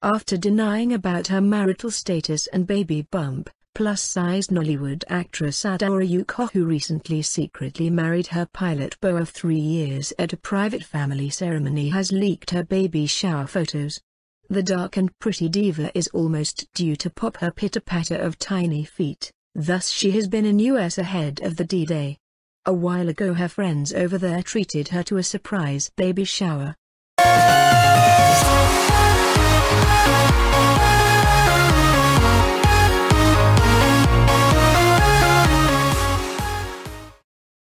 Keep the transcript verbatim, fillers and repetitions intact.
After denying about her marital status and baby bump, plus-sized Nollywood actress Adora Ukoh, who recently secretly married her pilot beau of three years at a private family ceremony, has leaked her baby shower photos. The dark and pretty diva is almost due to pop her pitter-patter of tiny feet, thus she has been in U S ahead of the D-Day. A while ago her friends over there treated her to a surprise baby shower.